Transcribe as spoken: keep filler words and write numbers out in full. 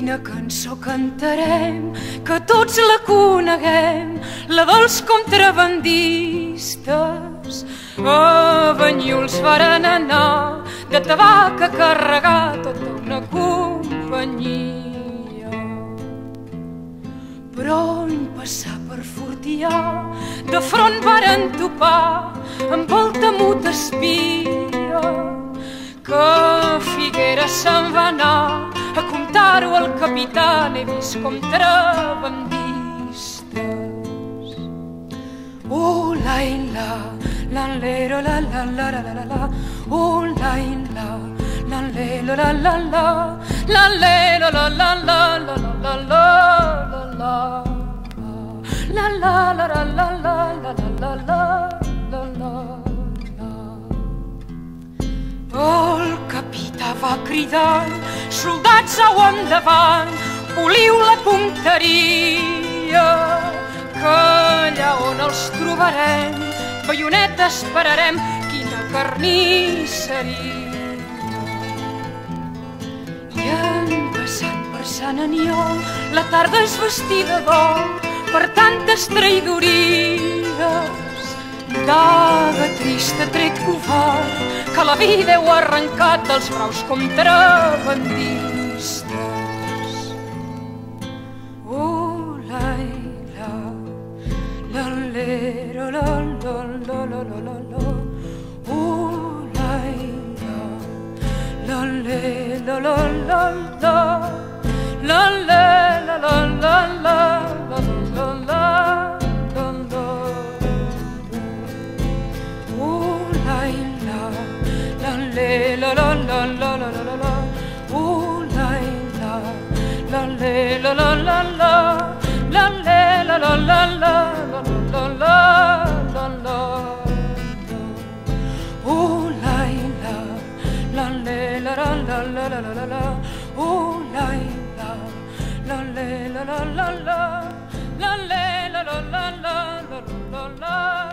Quina cançó cantarem, que tots la coneguem, la dels contrabandistes. A Banyuls varen anar, de tabac a carregar tota una companyia. Però en passar per Fortià, de front varen topar amb el temut espia, que a Figueres se'n va anar a contar-ho al capità. N'he vist contrabandistes. Oh, la, la, la, lero, la, la, la, la, la, la. Oh, la, la, la, lero, la, la, la, la, lero, la, la, la, la, la, la, la, la, la, la, la, la, la, la, la, la, la, la. El capità va cridant: soldats, au endavant, poliu la punteria, que allà on els trobarem, baionetes esperarem. Quina carnisseria! I han passat per Sant Aniol, la tarda és vestida d'or per tantes traïdories. Daga trista, tret covard, que la vida heu arrencat dels braus contrabandistes. Oh, la, la, la, lero, la, la, la, la, la, la, la. Oh, la, la, la, la, la, la, la, la, la, la, la, la, la, la, la, la. La la la la la la la, oh la la la la la la la, la la la la la la la la la, oh la la la la la la la la la la, oh la la la la la la la la, la la la la la la la la.